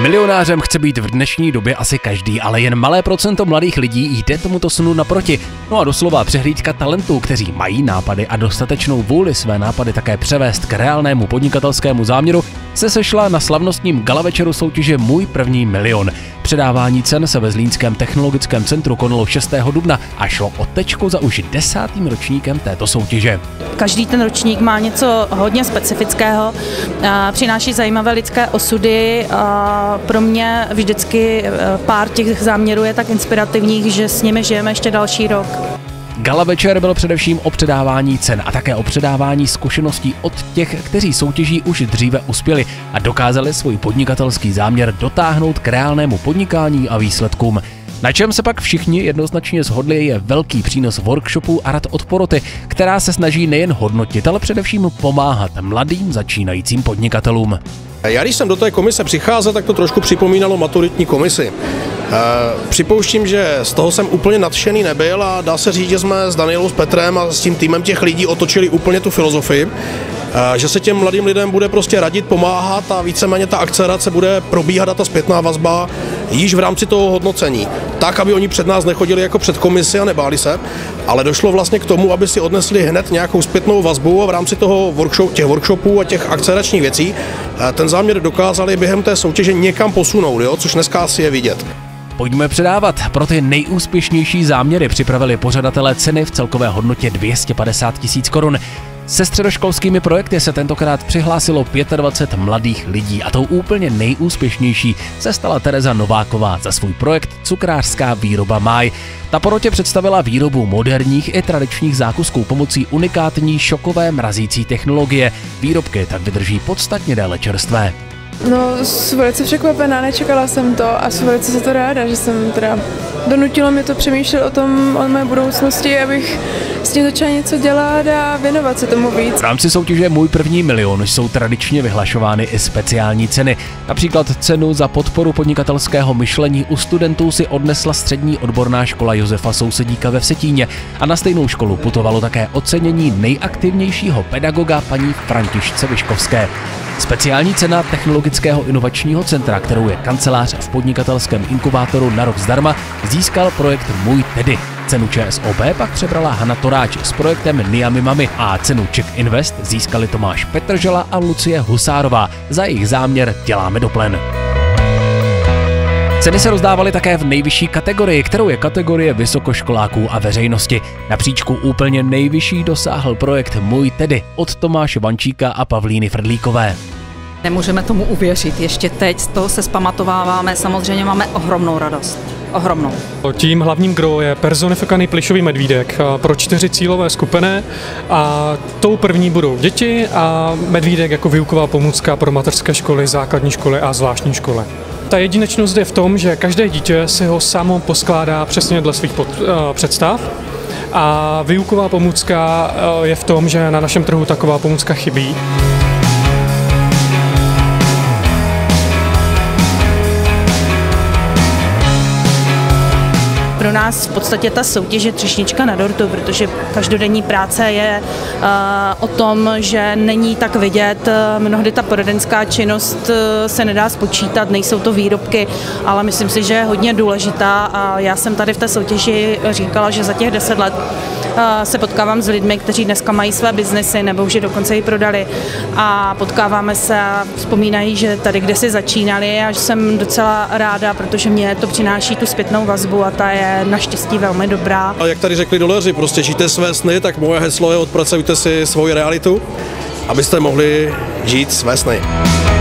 Milionářem chce být v dnešní době asi každý, ale jen malé procento mladých lidí jde tomuto snu naproti. No a doslova přehlídka talentů, kteří mají nápady a dostatečnou vůli své nápady také převést k reálnému podnikatelskému záměru, se sešla na slavnostním gala večeru soutěže Můj první milion. Předávání cen se ve Zlínském technologickém centru konalo 6. dubna a šlo o tečku za už 10. ročníkem této soutěže. Každý ten ročník má něco hodně specifického, přináší zajímavé lidské osudy. Pro mě vždycky pár těch záměrů je tak inspirativních, že s nimi žijeme ještě další rok. Gala večer byl především o předávání cen a také o předávání zkušeností od těch, kteří soutěží už dříve uspěli a dokázali svůj podnikatelský záměr dotáhnout k reálnému podnikání a výsledkům. Na čem se pak všichni jednoznačně shodli, je velký přínos workshopů a rad od poroty, která se snaží nejen hodnotit, ale především pomáhat mladým začínajícím podnikatelům. Já když jsem do té komise přicházel, tak to trošku připomínalo maturitní komisi. Připouštím, že z toho jsem úplně nadšený nebyl a dá se říct, že jsme s Danielou, s Petrem a s tím týmem těch lidí otočili úplně tu filozofii, že se těm mladým lidem bude prostě radit, pomáhat a víceméně ta akcelerace bude probíhat a ta zpětná vazba již v rámci toho hodnocení. Tak, aby oni před nás nechodili jako před komisi a nebáli se, ale došlo vlastně k tomu, aby si odnesli hned nějakou zpětnou vazbu a v rámci toho těch workshopů a těch akceleračních věcí ten záměr dokázali během té soutěže někam posunout, jo? Což dneska asi je vidět. Pojďme předávat. Pro ty nejúspěšnější záměry připravili pořadatelé ceny v celkové hodnotě 250 000 korun. Se středoškolskými projekty se tentokrát přihlásilo 25 mladých lidí a tou úplně nejúspěšnější se stala Tereza Nováková za svůj projekt Cukrářská výroba Máj. Ta porotě představila výrobu moderních i tradičních zákusků pomocí unikátní šokové mrazící technologie. Výrobky tak vydrží podstatně déle čerstvé. No, jsem velice překvapená, nečekala jsem to a jsem velice za to ráda, že jsem teda donutilo mě to přemýšlet o mé budoucnosti, abych s tím začala něco dělat a věnovat se tomu víc. V rámci soutěže Můj první milion jsou tradičně vyhlašovány i speciální ceny. Například cenu za podporu podnikatelského myšlení u studentů si odnesla střední odborná škola Josefa Sousedíka ve Vsetíně a na stejnou školu putovalo také ocenění nejaktivnějšího pedagoga paní Františce Vyškovské. Speciální cena Technologického inovačního centra, kterou je kancelář v podnikatelském inkubátoru Na rok zdarma, získal projekt Můj tedy. Cenu ČSOB pak přebrala Hana Toráč s projektem Niami Mami a cenu Czech Invest získali Tomáš Petržela a Lucie Husárová za jejich záměr Děláme do plen. Ceny se rozdávaly také v nejvyšší kategorii, kterou je kategorie vysokoškoláků a veřejnosti. Na příčku úplně nejvyšší dosáhl projekt Můj tedy od Tomáše Vančíka a Pavlíny Frdlíkové. Nemůžeme tomu uvěřit, ještě teď z toho se zpamatováváme, samozřejmě máme ohromnou radost. Ohromnou. Tím hlavním gro je personifikovaný plyšový medvídek pro 4 cílové skupiny a tou první budou děti a medvídek jako výuková pomůcka pro mateřské školy, základní školy a zvláštní školy. Ta jedinečnost je v tom, že každé dítě si ho samo poskládá přesně dle svých představ a výuková pomůcka je v tom, že na našem trhu taková pomůcka chybí. Pro nás v podstatě ta soutěž je třešnička na dortu, protože každodenní práce je o tom, že není tak vidět. Mnohdy ta poradenská činnost se nedá spočítat, nejsou to výrobky, ale myslím si, že je hodně důležitá a já jsem tady v té soutěži říkala, že za těch 10 let se potkávám s lidmi, kteří dneska mají své biznesy nebo už je dokonce i prodali a potkáváme se a vzpomínají, že tady kdesi začínali a že jsem docela ráda, protože mě to přináší tu zpětnou vazbu a ta je naštěstí velmi dobrá. A jak tady řekli doleři, prostě žijte své sny, tak moje heslo je odpracujte si svoji realitu, abyste mohli žít své sny.